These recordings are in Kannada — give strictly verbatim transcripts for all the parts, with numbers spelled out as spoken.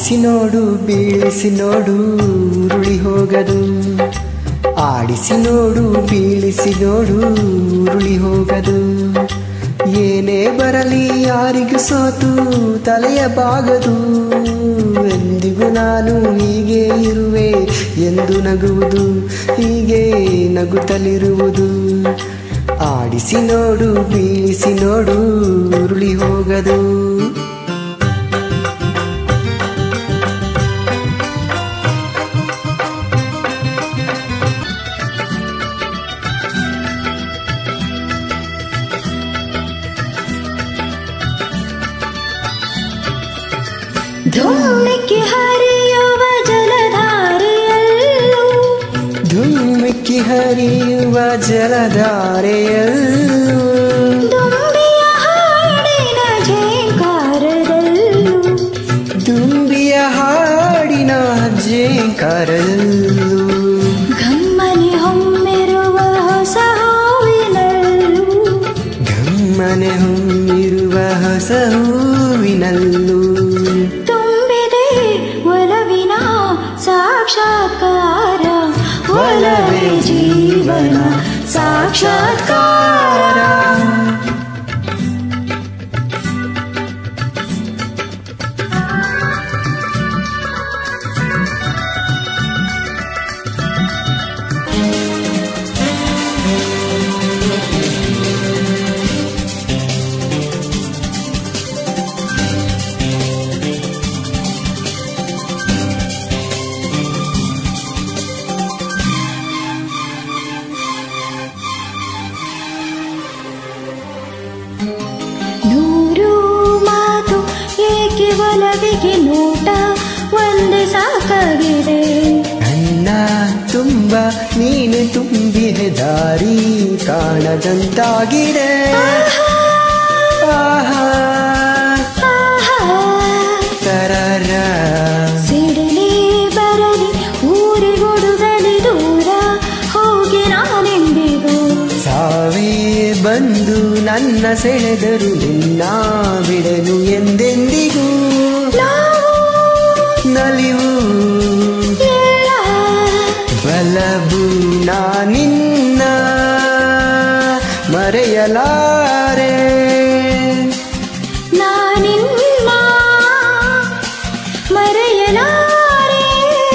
ಆಡಿಸಿ ನೋಡು ಬೀಳಿಸಿ ನೋಡು ಉರುಳಿ ಹೋಗದು. ಆಡಿಸಿ ನೋಡು ಬೀಳಿಸಿ ನೋಡು ಉರುಳಿ ಹೋಗದು. ಏನೇ ಬರಲಿ ಯಾರಿಗೂ ಸೋತು ತಲೆಯ ಬಾಗದು. ಎಂದಿಗೂ ನಾನು ಹೀಗೆ ಇರುವೆ ಎಂದು ನಗುವುದು, ಹೀಗೆ ನಗುತ್ತಲಿರುವುದು. ಆಡಿಸಿ ನೋಡು ಬೀಳಿಸಿ ನೋಡು ಉರುಳಿ ಹೋಗದು. ಧುಮ್ಮಿಕ್ಕಿ ಹರಿಯುವ ಜಲಧಾರೆಯಲ್ಲೂ, ಧುಮ್ಮಿಕ್ಕಿ ಹರಿಯುವ ಜಲಧಾರೆಯಲ್ಲೂ, ದುಂಬಿಯ ಹಾಡಿನ ಝೇಂಕಾರದಲ್ಲೂ, ದುಂಬಿಯ ಹಾಡಿನ ಝೇಂಕಾರದಲ್ಲೂ, ಘಮ್ಮನೆ ಹೊಮ್ಮಿರುವ ಹೊಸ ಹೂವಿನಲ್ಲೂ, ಘಮ್ಮನೆ ಹೊಮ್ಮಿರುವ ಹೊಸ ಹೂವಿನಲ್ಲೂ, ತುಂಬಿದೆ ಒಲವಿನ ಸಾಕ್ಷಾತ್ಕಾರ, ಒಲವೇ ಜೀವನ ಸಾಕ್ಷಾತ್ಕಾರ. ನೂರು ಮಾತು ಏಕೆ ಒಲವಿಗೆ ನೋಟ ಒಂದೇ ಸಾಕಾಗಿದೆ. ನನ್ನ ತುಂಬ ನೀನು ತುಂಬಿದೆ ದಾರಿ ಕಾಣದಂತಾಗಿದೆ. ಆಹಾ ತರರ ಸಿಡಲಿ ಬರಲಿ ಊರಿಗೊಡುಗಲಿ ದೂರ ಹೋಗಿ ನಾನೆಂದಿಗೂ, ಸಾವೇ ಬಂದು ನನ್ನ ಸೆಳೆದರು ನಿನ್ನ ಬಿಡಲು ಎಂದೆಂದಿಗೂ. ನಲಿವು ಬಲವು ನಾನಿನ್ನ ಮರೆಯಲಾರೆ, ನಾನಿನ್ನ ಮರೆಯಲಾರೆ.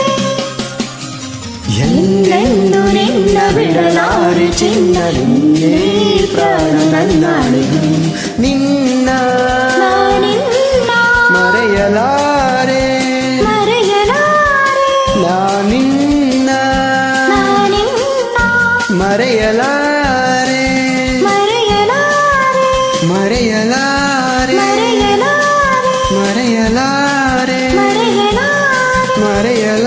ಎಂದೆಂದು ನಿನ್ನ ಬಿಡಲಾರೆ ಚಿನ್ನ, ನಿನ್ನೆ ಪ್ರಾಣ ನನ್ನಾಳೆಗೂ. ನಿನ್ನ ನಾನಿನ್ನ ಮರೆಯಲಾರೆ, ಮರೆಯಲಾರೆ. ನಾನಿನ್ನ ನಾನಿನ್ನ ಮರೆಯಲಾರೆ, ಮರೆಯಲಾರೆ. ಮರೆಯಲಾರೆ, ಮರೆಯಲಾರೆ. ಮರೆಯಲಾರೆ, ಮರೆಯಲಾರೆ. ಮರೆಯಲಾರೆ.